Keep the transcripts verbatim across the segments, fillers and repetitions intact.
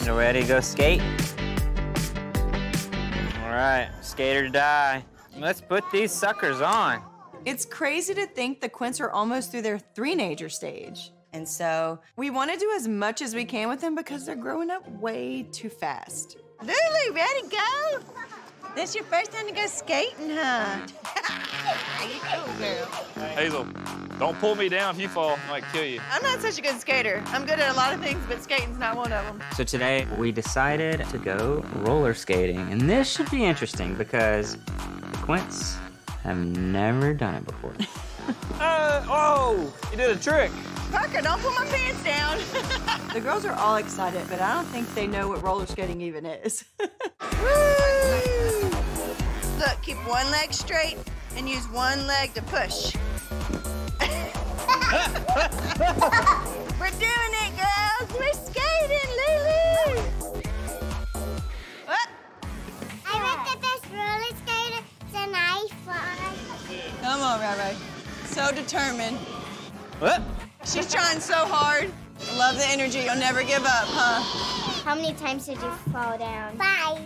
You ready to go skate? All right, skate or die. Let's put these suckers on. It's crazy to think the Quints are almost through their three-nager stage. And so we want to do as much as we can with them because they're growing up way too fast. Lulu, ready to go? This your first time to go skating, huh? You cool, girl. Hazel, don't pull me down. If you fall, I might kill you. I'm not such a good skater. I'm good at a lot of things, but skating's not one of them. So today we decided to go roller skating, and this should be interesting because the Quints have never done it before. uh, oh, you did a trick. Parker, don't pull my pants down. The girls are all excited, but I don't think they know what roller skating even is. Woo! Look, keep one leg straight and use one leg to push. We're doing it, girls. We're skating, Lulu. What? I went to this roller skater, then I fly. Come on, Rai Rai. So determined. What? She's trying so hard. Love the energy. You'll never give up, huh? How many times did you fall down? Five.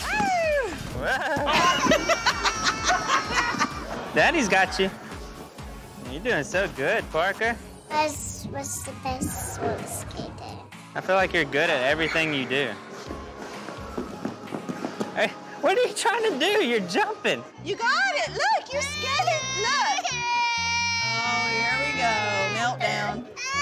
Daddy's got you. You're doing so good, Parker. Was was the best roller skater. I feel like you're good at everything you do. Hey, what are you trying to do? You're jumping. You got it. Look, you're skating. Look. Oh, here we go. Meltdown.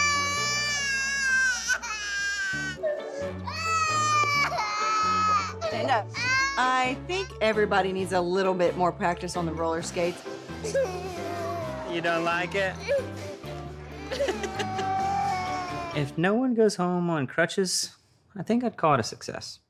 Stand up. I think everybody needs a little bit more practice on the roller skates. You don't like it? If no one goes home on crutches, I think I'd call it a success.